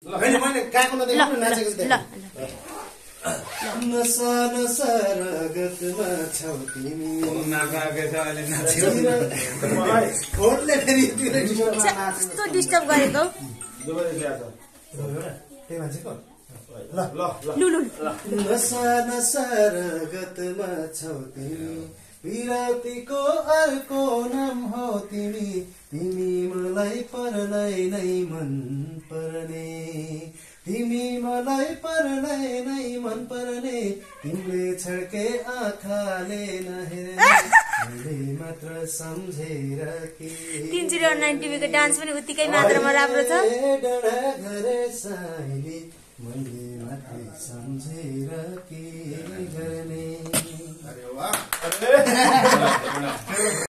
नसा नसा रगतमा छौ तिमी कस्तो डिस्टर्ब गरेको नसा नसा रगतमा छौ तिमी विरतीको अर्को नाम हो तिमी तिमी मलाई पर्नै नै मन पर्ने तिमी मलाई पर्नै नै मन पर्ने तिमीले छड्के आँखाले नहेर्ने मात्र सम्झेर कि 309 टिभीको डान्स पनि उत्तिकै मात्रामा राम्रो छ डडा घरे साइली मैले मात्र सम्झेर के गर्ने